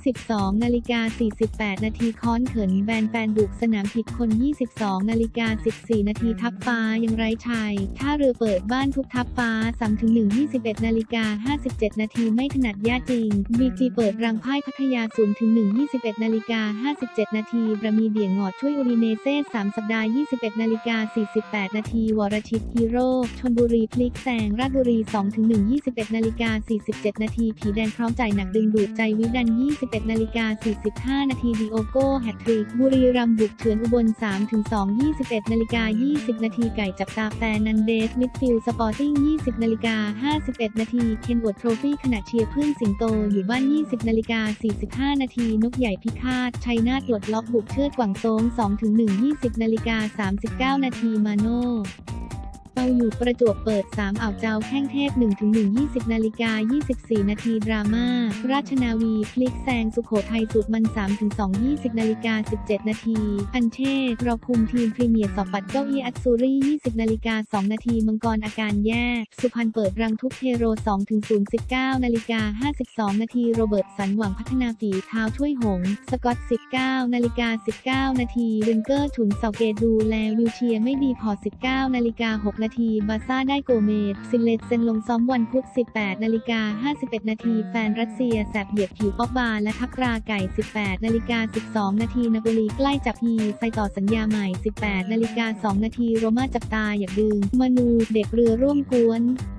22:48 นาทีค้อนเขินแบนแฟนบุกสนามผิดคน 22:14 นาทีทับฟ้ายังไร้ชัยท่าเรือเปิดบ้านทุบทับฟ้า 3-1 21:57 นาทีไม่ถนัดย่าจริง BG เปิดรังพ่ายพัทยา 0-1 21:57 นาทีบรามีเดี่ยงหอดช่วยอูริเนเซ่3 สัปดาห์ 21:48 นาทีวรชิตฮีโร่ชลบุรีพลิกแซงราชบุรี 2-1 21:47 นาทีผีแดงพร้อมจ่ายหนักดึงดูดใจวิดัน 21:45 นาทีดิโอโก้แฮตทริกบุรีรัมย์บุกเฉือนอุบล 3-2 21:20 นาทีไก่จับตาแฟนนันเดสมิดฟิลด์สปอร์ติ้ง 20:51 นาทีเคนวอร์ดโทรฟี่ขณะเชียร์พึ่งสิงโตอยู่บ้าน 20:45 นาทีนกใหญ่พิฆาตชัยนาทปลดล็อกบุกเชือดกวางโซง 2-1 20:39 นาทีมาโน่เปาอยู่ประจวบเปิด 3 อ่าวเจ้าแข้งเทพ 1-1 20:24 นาทีดราม่าราชนาวีพลิกแซงสุโขทัยสุดมัน 3-2 20:17 นาทีอัญเชษรอคุมทีมพรีเมียร์สอบปัดเก้าอี้อัตซูรี่ 20:02 นาทีมังกรอาการแย่สุพรรณเปิดรังทุบเทโร 2-0 19:52 นาทีโรเบิร์ตสันหวังพัฒนาฝีเท้าช่วยหงส์สกอต 19:19 นาทีเวนเกอร์ฉุนเสาเกตดูแลวิลเชียร์ไม่ดีพอ 19:06 นาทีบาร์ซ่าได้โกเมสซิเลตเซนลงซ้อมวันพุธ 18:51 นาทีแฟนรัสเซียแสบเหยียบผิวป๊อกบาและทักราไก่ 18:12 นาทีนาโปลีใกล้จับพีไซต่อสัญญาใหม่ 18:02 นาทีโรม่าจับตาอยากดึงมานูเด็กเรือร่วมกวน